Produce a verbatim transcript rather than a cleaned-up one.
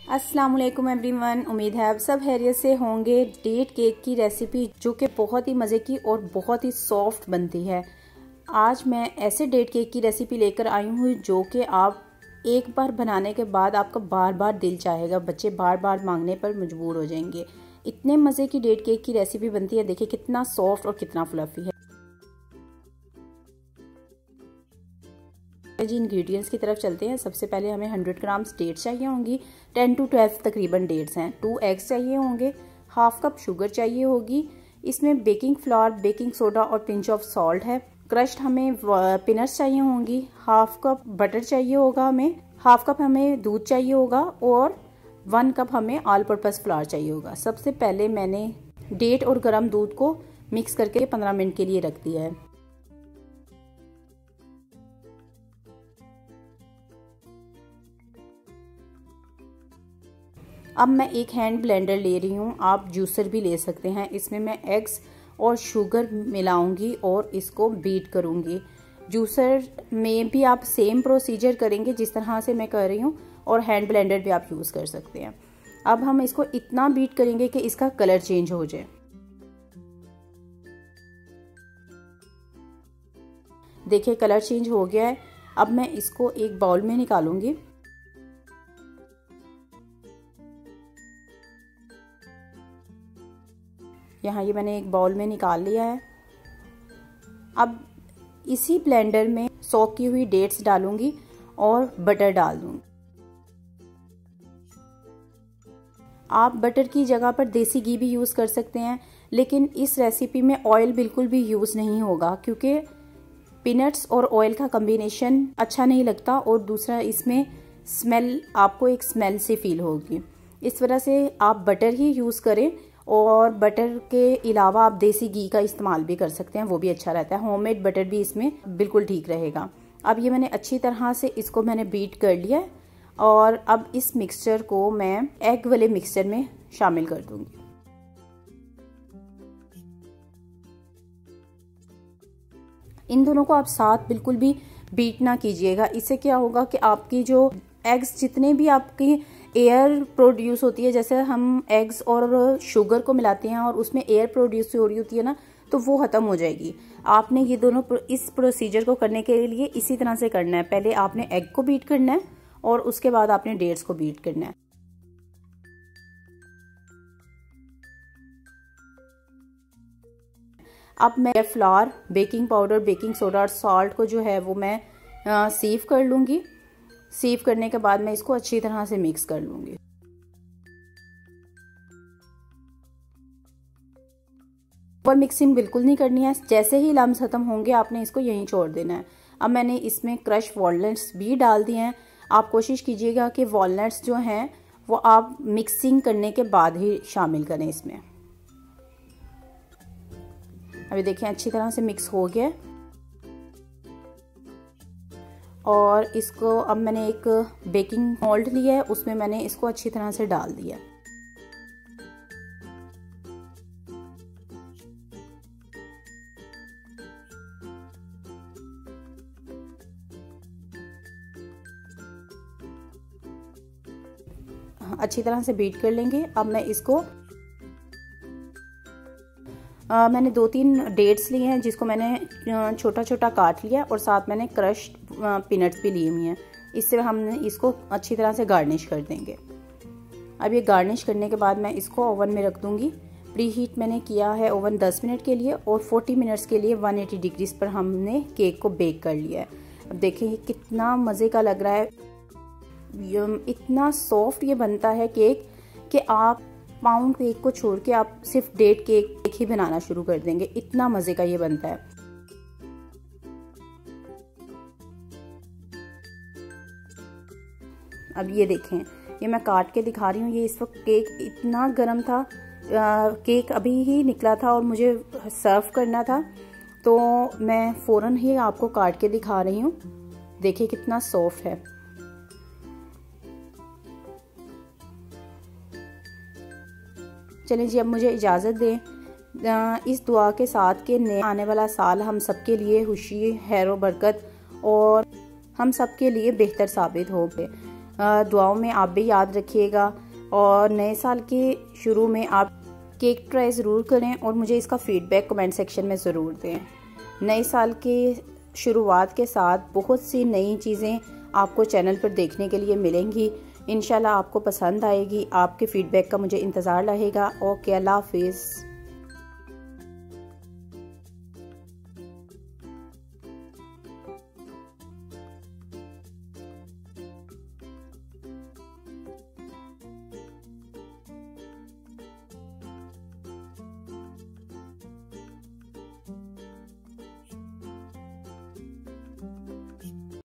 अस्सलाम वालेकुम एवरीवन, उम्मीद है आप सब खैरियत से होंगे। डेट केक की रेसिपी जो कि बहुत ही मज़े की और बहुत ही सॉफ्ट बनती है। आज मैं ऐसे डेट केक की रेसिपी लेकर आई हूँ जो कि आप एक बार बनाने के बाद आपका बार बार दिल चाहेगा, बच्चे बार बार मांगने पर मजबूर हो जाएंगे। इतने मज़े की डेट केक की रेसिपी बनती है। देखिए कितना सॉफ्ट और कितना फ्लफी है। जी इंग्रेडिएंट्स की तरफ चलते हैं। सबसे पहले हमें हंड्रेड ग्राम्स डेट्स चाहिए होंगी, टेन टू ट्वेल्व तकरीबन डेट्स हैं। टू एग्स चाहिए होंगे, हाफ कप शुगर चाहिए होगी। इसमें बेकिंग फ्लावर, बेकिंग सोडा और पिंच ऑफ सॉल्ट है। क्रश्ड हमें पीनट्स चाहिए होंगी, हाफ कप बटर चाहिए होगा हमें, हाफ कप हमें दूध चाहिए होगा और वन कप हमें ऑल पर्पस फ्लावर चाहिए होगा। सबसे पहले मैंने डेट और गर्म दूध को मिक्स करके पंद्रह मिनट के लिए रख दिया है। अब मैं एक हैंड ब्लेंडर ले रही हूँ, आप जूसर भी ले सकते हैं। इसमें मैं एग्स और शुगर मिलाऊंगी और इसको बीट करूँगी। जूसर में भी आप सेम प्रोसीजर करेंगे जिस तरह से मैं कर रही हूँ, और हैंड ब्लेंडर भी आप यूज़ कर सकते हैं। अब हम इसको इतना बीट करेंगे कि इसका कलर चेंज हो जाए। देखिए कलर चेंज हो गया है। अब मैं इसको एक बाउल में निकालूंगी। यहाँ ये मैंने एक बाउल में निकाल लिया है। अब इसी ब्लेंडर में सोक की हुई डेट्स डालूंगी और बटर डाल दूंगी। आप बटर की जगह पर देसी घी भी यूज़ कर सकते हैं, लेकिन इस रेसिपी में ऑयल बिल्कुल भी यूज़ नहीं होगा क्योंकि पीनट्स और ऑयल का कॉम्बिनेशन अच्छा नहीं लगता, और दूसरा इसमें स्मेल, आपको एक स्मेल सी फील होगी। इस वजह से आप बटर ही यूज़ करें, और बटर के अलावा आप देसी घी का इस्तेमाल भी कर सकते हैं, वो भी अच्छा रहता है। होममेड बटर भी इसमें बिल्कुल ठीक रहेगा। अब ये मैंने अच्छी तरह से इसको मैंने बीट कर लिया है, और अब इस मिक्सचर को मैं एग वाले मिक्सचर में शामिल कर दूंगी। इन दोनों को आप साथ बिल्कुल भी बीट ना कीजिएगा। इससे क्या होगा कि आपकी जो एग्स, जितने भी आपकी एयर प्रोड्यूस होती है, जैसे हम एग्स और शुगर को मिलाते हैं और उसमें एयर प्रोड्यूस हो रही होती है ना, तो वो ख़त्म हो जाएगी। आपने ये दोनों इस प्रोसीजर को करने के लिए इसी तरह से करना है। पहले आपने एग को बीट करना है और उसके बाद आपने डेट्स को बीट करना है। अब मैं flour, baking powder, baking soda और सॉल्ट को जो है वो मैं सीव कर लूँगी। सीव करने के बाद मैं इसको अच्छी तरह से मिक्स कर लूँगी। ओवर मिक्सिंग बिल्कुल नहीं करनी है। जैसे ही लम्स खत्म होंगे आपने इसको यहीं छोड़ देना है। अब मैंने इसमें क्रश वॉलनट्स भी डाल दिए हैं। आप कोशिश कीजिएगा कि वॉलनट्स जो हैं वो आप मिक्सिंग करने के बाद ही शामिल करें इसमें। अभी देखें अच्छी तरह से मिक्स हो गया, और इसको अब मैंने एक बेकिंग मोल्ड लिया है, उसमें मैंने इसको अच्छी तरह से डाल दिया। अच्छी तरह से बीट कर लेंगे। अब मैं इसको आ, मैंने दो तीन डेट्स लिए हैं जिसको मैंने छोटा छोटा काट लिया, और साथ मैंने क्रश्ड पीनट्स भी लिए हुए हैं। इससे हम इसको अच्छी तरह से गार्निश कर देंगे। अब ये गार्निश करने के बाद मैं इसको ओवन में रख दूंगी। प्री हीट मैंने किया है ओवन दस मिनट के लिए, और चालीस मिनट्स के लिए एक सौ अस्सी डिग्रीज पर हमने केक को बेक कर लिया है। अब देखें ये कितना मज़े का लग रहा है। इतना सॉफ्ट ये बनता है केक कि आप पाउंड केक को छोड़ के आप सिर्फ डेट केक ही बनाना शुरू कर देंगे। इतना मज़े का ये बनता है। अब ये देखें, ये मैं काट के दिखा रही हूँ। ये इस वक्त केक इतना गर्म था, आ, केक अभी ही निकला था और मुझे सर्व करना था, तो मैं फ़ौरन ही आपको काट के दिखा रही हूँ। देखिए कितना सॉफ्ट है। चलें जी, अब मुझे इजाज़त दें इस दुआ के साथ कि नए आने वाला साल हम सबके लिए खुशी, खैर व बरकत और हम सबके लिए बेहतर साबित हो। दुआओं में आप भी याद रखिएगा और नए साल के शुरू में आप केक ट्राई ज़रूर करें और मुझे इसका फ़ीडबैक कमेंट सेक्शन में ज़रूर दें। नए साल के शुरुआत के साथ बहुत सी नई चीज़ें आपको चैनल पर देखने के लिए मिलेंगी। इंशाल्लाह आपको पसंद आएगी। आपके फ़ीडबैक का मुझे इंतज़ार रहेगा। ओके, अल्लाह हाफिज़।